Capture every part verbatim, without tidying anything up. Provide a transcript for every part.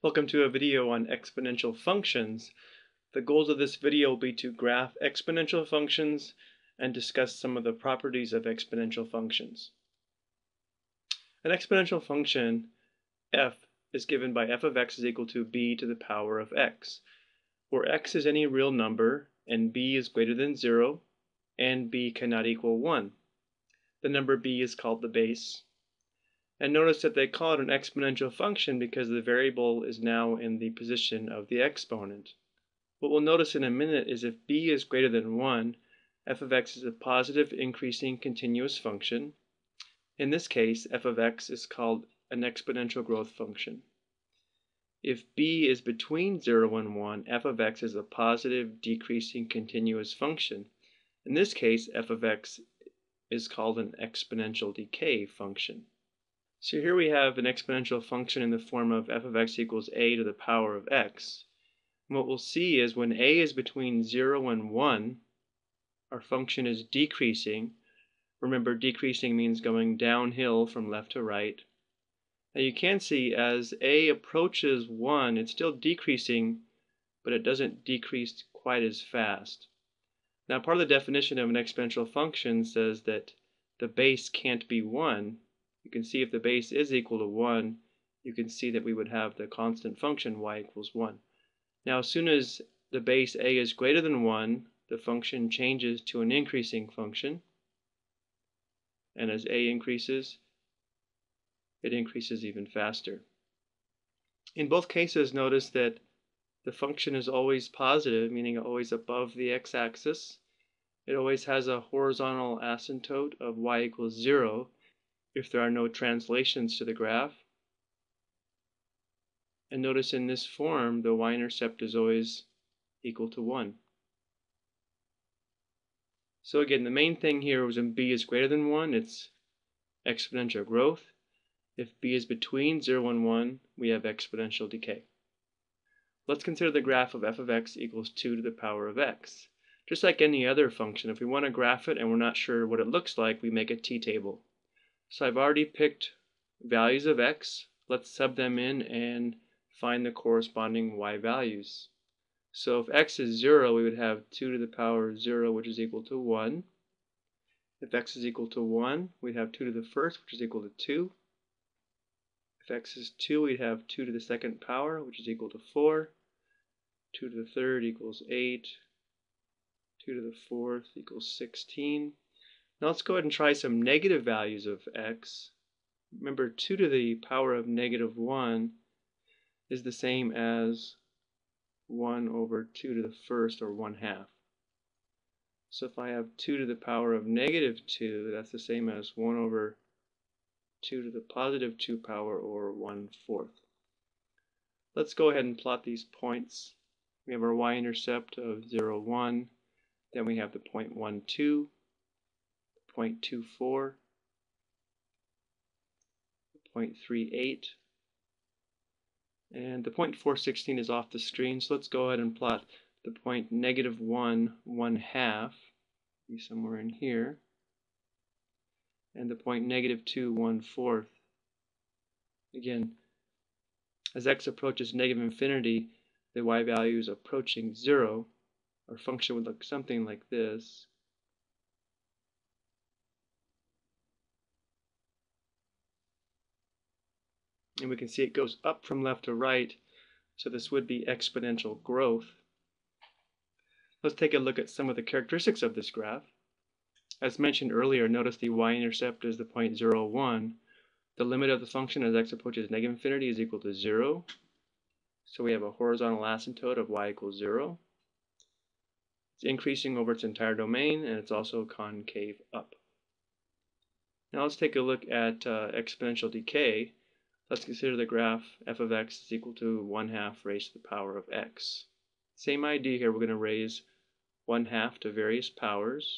Welcome to a video on exponential functions. The goals of this video will be to graph exponential functions and discuss some of the properties of exponential functions. An exponential function, f, is given by f of x is equal to b to the power of x, where x is any real number and b is greater than zero and b cannot equal one. The number b is called the base. And notice that they call it an exponential function because the variable is now in the position of the exponent. What we'll notice in a minute is if b is greater than one, f of x is a positive increasing continuous function. In this case, f of x is called an exponential growth function. If b is between zero and one, f of x is a positive decreasing continuous function. In this case, f of x is called an exponential decay function. So here we have an exponential function in the form of f of x equals a to the power of x. And what we'll see is when a is between zero and one, our function is decreasing. Remember, decreasing means going downhill from left to right. Now you can see as a approaches one, it's still decreasing, but it doesn't decrease quite as fast. Now part of the definition of an exponential function says that the base can't be one. You can see if the base is equal to one, you can see that we would have the constant function y equals one. Now as soon as the base a is greater than one, the function changes to an increasing function. And as a increases, it increases even faster. In both cases, notice that the function is always positive, meaning always above the x-axis. It always has a horizontal asymptote of y equals zero. If there are no translations to the graph. And notice in this form, the y-intercept is always equal to one. So again, the main thing here was when b is greater than one, it's exponential growth. If b is between zero and one, we have exponential decay. Let's consider the graph of f of x equals two to the power of x. Just like any other function, if we want to graph it and we're not sure what it looks like, we make a t-table. So I've already picked values of x. Let's sub them in and find the corresponding y values. So if x is zero, we would have two to the power of zero, which is equal to one. If x is equal to one, we'd have two to the first, which is equal to two. If x is two, we'd have two to the second power, which is equal to four. two to the third equals eight. two to the fourth equals sixteen. Now let's go ahead and try some negative values of x. Remember, two to the power of negative one is the same as one over two to the first, or one half. So if I have two to the power of negative two, that's the same as one over two to the positive two power, or one fourth. Let's go ahead and plot these points. We have our y-intercept of zero, one. Then we have the point one, two. zero point two four, zero point three eight, and the zero point four one six is off the screen, so let's go ahead and plot the point negative one, one half, be somewhere in here, and the point negative two, one fourth. Again, as x approaches negative infinity, the y value is approaching zero. Our function would look something like this. And we can see it goes up from left to right, so this would be exponential growth. Let's take a look at some of the characteristics of this graph. As mentioned earlier, notice the y-intercept is the point zero, one. The limit of the function as x approaches negative infinity is equal to zero. So we have a horizontal asymptote of y equals zero. It's increasing over its entire domain, and it's also concave up. Now let's take a look at uh, exponential decay. Let's consider the graph f of x is equal to one half raised to the power of x. Same idea here, we're going to raise one half to various powers.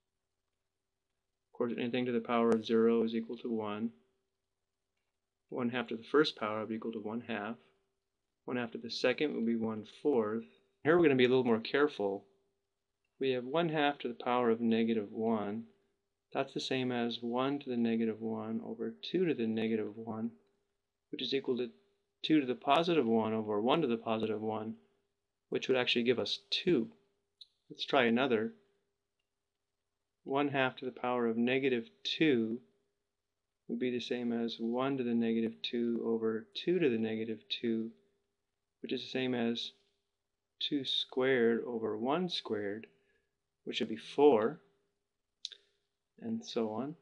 Of course, anything to the power of zero is equal to one. one half to the first power would be equal to one half. one half to the second would be one fourth. Here we're going to be a little more careful. We have one half to the power of negative one. That's the same as one to the negative one over two to the negative one, which is equal to two to the positive one over one to the positive one, which would actually give us two. Let's try another. one half to the power of negative two would be the same as one to the negative two over two to the negative two, which is the same as two squared over one squared, which would be four, and so on.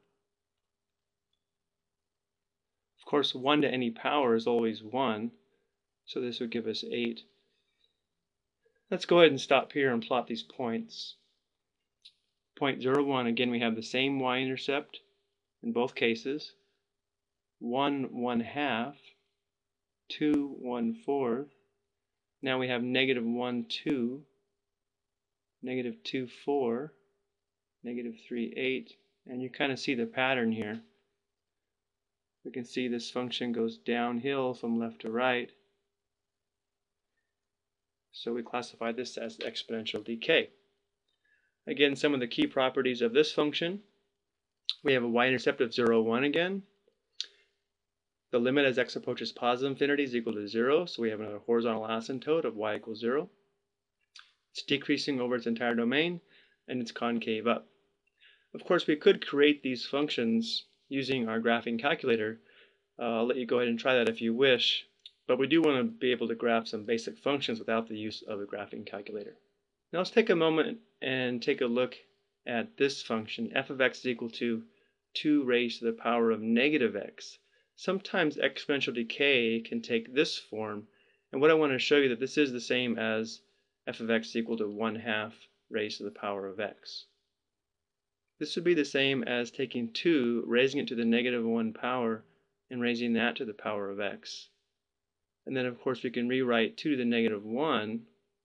Of course, one to any power is always one, so this would give us eight. Let's go ahead and stop here and plot these points. Point zero, one, again we have the same y-intercept in both cases. one, one half, two, one fourth. Now we have negative one, two, negative two, four, negative three, eight, and you kind of see the pattern here. We can see this function goes downhill from left to right. So we classify this as exponential decay. Again, some of the key properties of this function. We have a y-intercept of zero, one again. The limit as x approaches positive infinity is equal to zero, so we have another horizontal asymptote of y equals zero. It's decreasing over its entire domain, and it's concave up. Of course, we could create these functions using our graphing calculator. Uh, I'll let you go ahead and try that if you wish, but we do want to be able to graph some basic functions without the use of a graphing calculator. Now let's take a moment and take a look at this function. F of x is equal to two raised to the power of negative x. Sometimes exponential decay can take this form, and what I want to show you that this is the same as f of x is equal to one half raised to the power of x. This would be the same as taking two, raising it to the negative one power, and raising that to the power of x. And then of course we can rewrite two to the negative one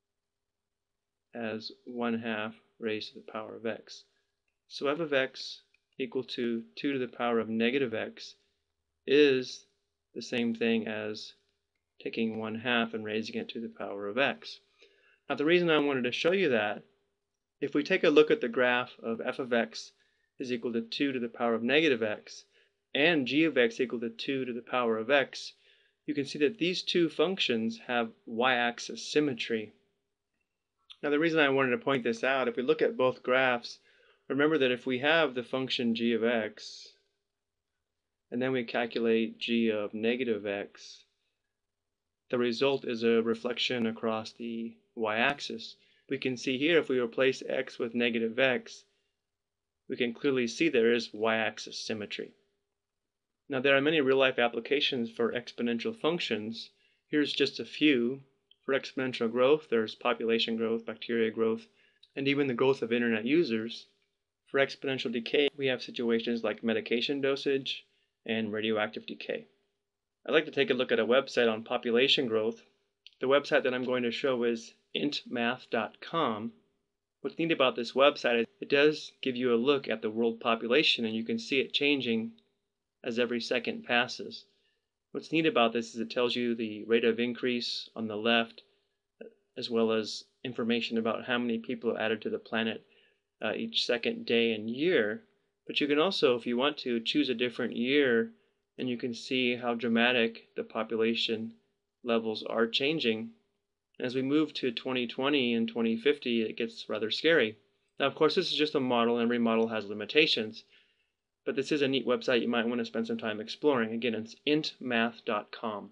as one half raised to the power of x. So f of x equal to two to the power of negative x is the same thing as taking one half and raising it to the power of x. Now the reason I wanted to show you that, if we take a look at the graph of f of x is equal to two to the power of negative x and g of x equal to two to the power of x, you can see that these two functions have y-axis symmetry. Now the reason I wanted to point this out, if we look at both graphs, remember that if we have the function g of x and then we calculate g of negative x, the result is a reflection across the y-axis. We can see here if we replace x with negative x, we can clearly see there is y-axis symmetry. Now there are many real-life applications for exponential functions. Here's just a few. For exponential growth, there's population growth, bacteria growth, and even the growth of internet users. For exponential decay, we have situations like medication dosage and radioactive decay. I'd like to take a look at a website on population growth. The website that I'm going to show is int math dot com. What's neat about this website is it does give you a look at the world population, and you can see it changing as every second passes. What's neat about this is it tells you the rate of increase on the left, as well as information about how many people are added to the planet uh, each second, day, and year. But you can also, if you want to, choose a different year, and you can see how dramatic the population levels are changing. As we move to twenty twenty and twenty fifty, it gets rather scary. Now, of course, this is just a model, and every model has limitations. But this is a neat website you might want to spend some time exploring. Again, it's int math dot com.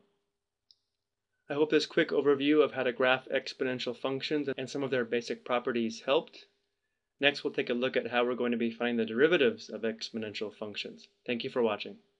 I hope this quick overview of how to graph exponential functions and some of their basic properties helped. Next, we'll take a look at how we're going to be finding the derivatives of exponential functions. Thank you for watching.